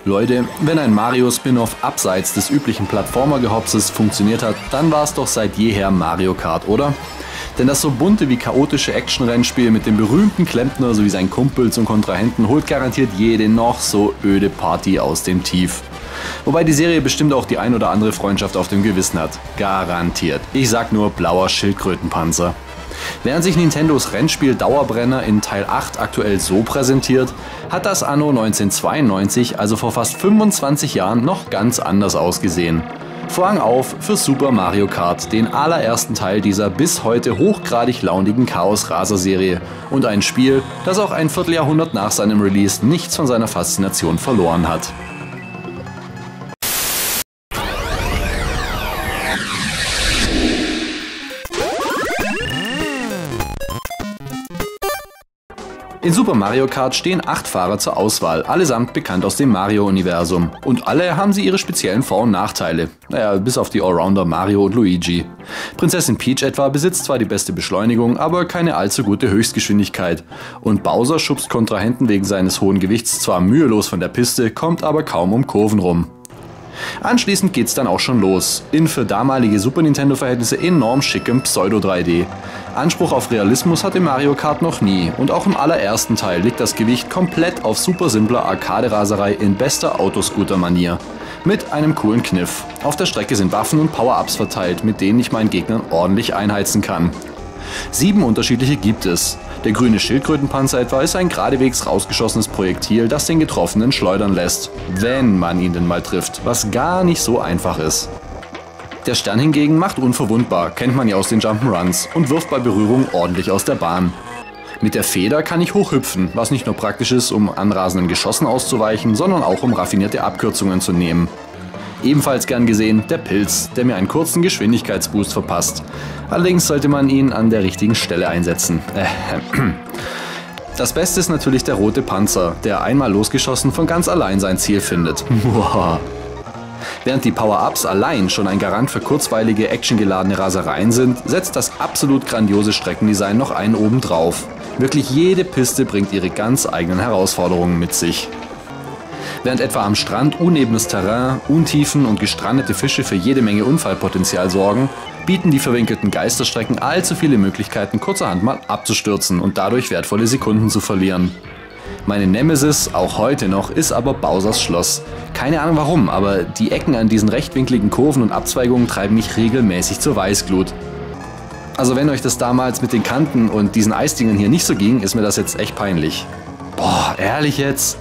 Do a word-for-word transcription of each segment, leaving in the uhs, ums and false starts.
Leute, wenn ein Mario-Spin-Off abseits des üblichen Plattformer-Gehopses funktioniert hat, dann war es doch seit jeher Mario Kart, oder? Denn das so bunte wie chaotische Action-Rennspiel mit dem berühmten Klempner sowie seinen Kumpels und Kontrahenten holt garantiert jede noch so öde Party aus dem Tief. Wobei die Serie bestimmt auch die ein oder andere Freundschaft auf dem Gewissen hat. Garantiert. Ich sag nur blauer Schildkrötenpanzer. Während sich Nintendos Rennspiel Dauerbrenner in Teil acht aktuell so präsentiert, hat das anno neunzehnhundertzweiundneunzig, also vor fast fünfundzwanzig Jahren, noch ganz anders ausgesehen. Vorhang auf für Super Mario Kart, den allerersten Teil dieser bis heute hochgradig launigen Chaos-Raser-Serie und ein Spiel, das auch ein Vierteljahrhundert nach seinem Release nichts von seiner Faszination verloren hat. In Super Mario Kart stehen acht Fahrer zur Auswahl, allesamt bekannt aus dem Mario-Universum. Und alle haben sie ihre speziellen Vor- und Nachteile. Naja, bis auf die Allrounder Mario und Luigi. Prinzessin Peach etwa besitzt zwar die beste Beschleunigung, aber keine allzu gute Höchstgeschwindigkeit. Und Bowser schubst Kontrahenten wegen seines hohen Gewichts zwar mühelos von der Piste, kommt aber kaum um Kurven rum. Anschließend geht's dann auch schon los, in für damalige Super Nintendo-Verhältnisse enorm schickem Pseudo drei D. Anspruch auf Realismus hatte Mario Kart noch nie und auch im allerersten Teil liegt das Gewicht komplett auf super simpler Arcade-Raserei in bester Autoscooter-Manier. Mit einem coolen Kniff. Auf der Strecke sind Waffen und Power-Ups verteilt, mit denen ich meinen Gegnern ordentlich einheizen kann. Sieben unterschiedliche gibt es. Der grüne Schildkrötenpanzer etwa ist ein geradewegs rausgeschossenes Projektil, das den Getroffenen schleudern lässt, wenn man ihn denn mal trifft, was gar nicht so einfach ist. Der Stern hingegen macht unverwundbar, kennt man ja aus den Jump'n'Runs, und wirft bei Berührung ordentlich aus der Bahn. Mit der Feder kann ich hochhüpfen, was nicht nur praktisch ist, um anrasenden Geschossen auszuweichen, sondern auch um raffinierte Abkürzungen zu nehmen. Ebenfalls gern gesehen der Pilz, der mir einen kurzen Geschwindigkeitsboost verpasst. Allerdings sollte man ihn an der richtigen Stelle einsetzen. Das Beste ist natürlich der rote Panzer, der einmal losgeschossen von ganz allein sein Ziel findet. Während die Power-Ups allein schon ein Garant für kurzweilige, actiongeladene Rasereien sind, setzt das absolut grandiose Streckendesign noch einen oben drauf. Wirklich jede Piste bringt ihre ganz eigenen Herausforderungen mit sich. Während etwa am Strand unebenes Terrain, Untiefen und gestrandete Fische für jede Menge Unfallpotenzial sorgen, bieten die verwinkelten Geisterstrecken allzu viele Möglichkeiten, kurzerhand mal abzustürzen und dadurch wertvolle Sekunden zu verlieren. Meine Nemesis, auch heute noch, ist aber Bowsers Schloss. Keine Ahnung warum, aber die Ecken an diesen rechtwinkligen Kurven und Abzweigungen treiben mich regelmäßig zur Weißglut. Also wenn euch das damals mit den Kanten und diesen Eisdingern hier nicht so ging, ist mir das jetzt echt peinlich. Boah, ehrlich jetzt?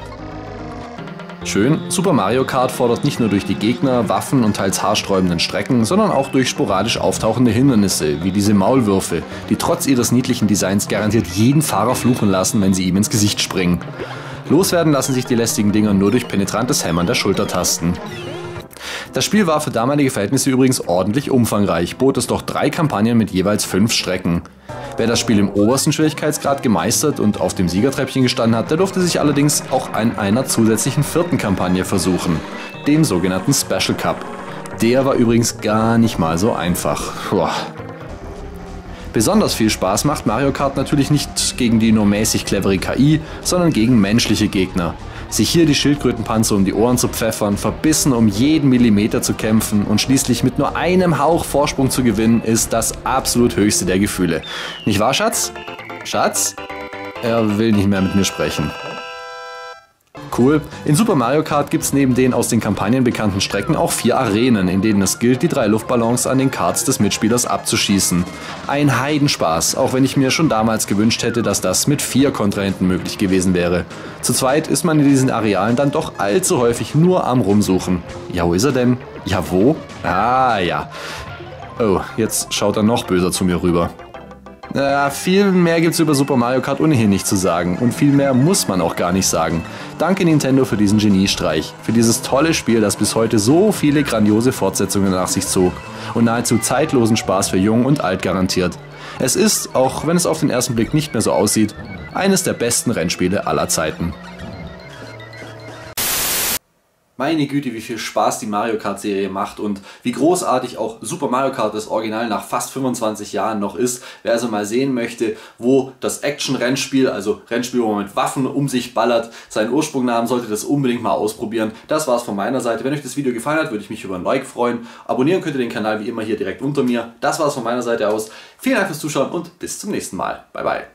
Schön, Super Mario Kart fordert nicht nur durch die Gegner, Waffen und teils haarsträubenden Strecken, sondern auch durch sporadisch auftauchende Hindernisse, wie diese Maulwürfe, die trotz ihres niedlichen Designs garantiert jeden Fahrer fluchen lassen, wenn sie ihm ins Gesicht springen. Loswerden lassen sich die lästigen Dinger nur durch penetrantes Hämmern der Schultertasten. Das Spiel war für damalige Verhältnisse übrigens ordentlich umfangreich, bot es doch drei Kampagnen mit jeweils fünf Strecken. Wer das Spiel im obersten Schwierigkeitsgrad gemeistert und auf dem Siegertreppchen gestanden hat, der durfte sich allerdings auch an einer zusätzlichen vierten Kampagne versuchen, dem sogenannten Special Cup. Der war übrigens gar nicht mal so einfach. Puh. Besonders viel Spaß macht Mario Kart natürlich nicht gegen die nur mäßig clevere K I, sondern gegen menschliche Gegner. Sich hier die Schildkrötenpanzer um die Ohren zu pfeffern, verbissen um jeden Millimeter zu kämpfen und schließlich mit nur einem Hauch Vorsprung zu gewinnen, ist das absolut höchste der Gefühle. Nicht wahr, Schatz? Schatz? Er will nicht mehr mit mir sprechen. Cool. In Super Mario Kart gibt es neben den aus den Kampagnen bekannten Strecken auch vier Arenen, in denen es gilt, die drei Luftballons an den Karts des Mitspielers abzuschießen. Ein Heidenspaß, auch wenn ich mir schon damals gewünscht hätte, dass das mit vier Kontrahenten möglich gewesen wäre. Zu zweit ist man in diesen Arealen dann doch allzu häufig nur am Rumsuchen. Ja, wo ist er denn? Ja, wo? Ah, ja. Oh, jetzt schaut er noch böser zu mir rüber. Äh, viel mehr gibt's über Super Mario Kart ohnehin nicht zu sagen und viel mehr muss man auch gar nicht sagen. Danke Nintendo für diesen Geniestreich, für dieses tolle Spiel, das bis heute so viele grandiose Fortsetzungen nach sich zog und nahezu zeitlosen Spaß für Jung und Alt garantiert. Es ist, auch wenn es auf den ersten Blick nicht mehr so aussieht, eines der besten Rennspiele aller Zeiten. Meine Güte, wie viel Spaß die Mario Kart Serie macht und wie großartig auch Super Mario Kart das Original nach fast fünfundzwanzig Jahren noch ist. Wer also mal sehen möchte, wo das Action-Rennspiel, also Rennspiel, wo man mit Waffen um sich ballert, seinen Ursprung nahm, sollte das unbedingt mal ausprobieren. Das war's von meiner Seite. Wenn euch das Video gefallen hat, würde ich mich über ein Like freuen. Abonnieren könnt ihr den Kanal wie immer hier direkt unter mir. Das war's von meiner Seite aus. Vielen Dank fürs Zuschauen und bis zum nächsten Mal. Bye bye.